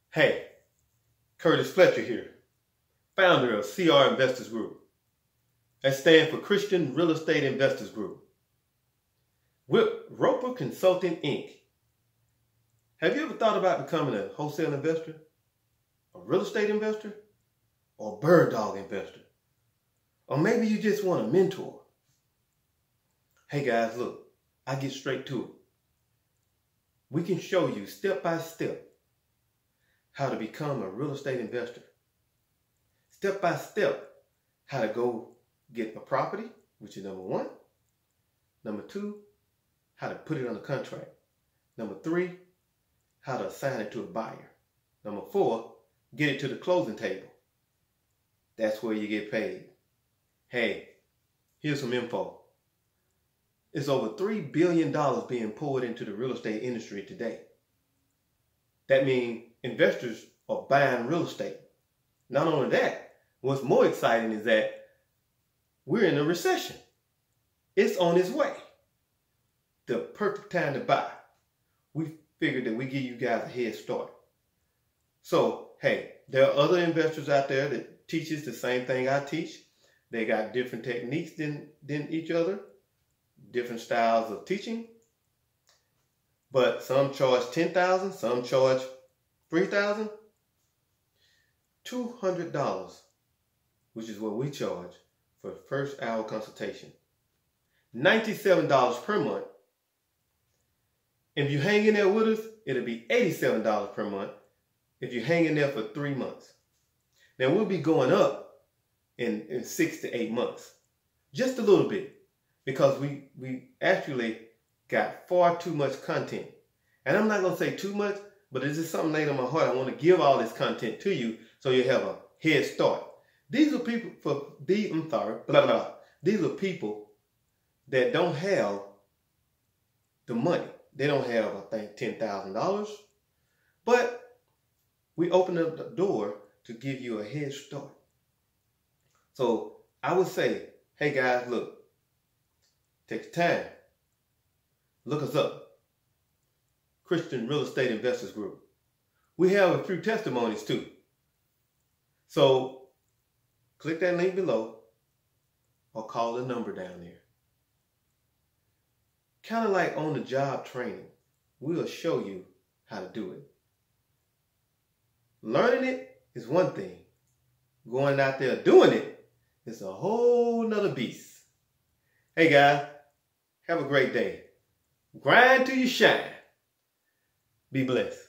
Hey, Curtis Fletcher here, founder of CR Investors Group. That stands for Christian Real Estate Investors Group. With Roper Consulting, Inc. Have you ever thought about becoming a wholesale investor, a real estate investor, or a bird dog investor? Or maybe you just want a mentor. Hey guys, look, I get straight to it. We can show you step by step how to become a real estate investor. Step by step, how to go get a property, which is number one. Number two, how to put it on a contract. Number three, how to assign it to a buyer. Number four, get it to the closing table. That's where you get paid. Hey, here's some info. It's over $3 billion being poured into the real estate industry today. That means investors are buying real estate. Not only that, what's more exciting is that we're in a recession. It's on its way. The perfect time to buy. We figured that we give you guys a head start. So, hey, there are other investors out there that teaches the same thing I teach. They got different techniques than each other, different styles of teaching. But some charge $10,000, some charge $3,000. $200, which is what we charge for the first hour consultation. $97 per month. If you hang in there with us, it'll be $87 per month if you hang in there for 3 months. Now we'll be going up in 6 to 8 months. Just a little bit. Because we actually got far too much content. And I'm not going to say too much, but it's just something laid on my heart. I want to give all this content to you so you have a head start. These are people These are people that don't have the money. They don't have, I think, $10,000. But we open up the door to give you a head start. So I would say, hey guys, look. Take the time. Look us up. Christian Real Estate Investors Group. We have a few testimonies too. So click that link below or call the number down there. Kind of like on the job training. We'll show you how to do it. Learning it is one thing. Going out there doing it is a whole nother beast. Hey guys. Have a great day. Grind till you shine. Be blessed.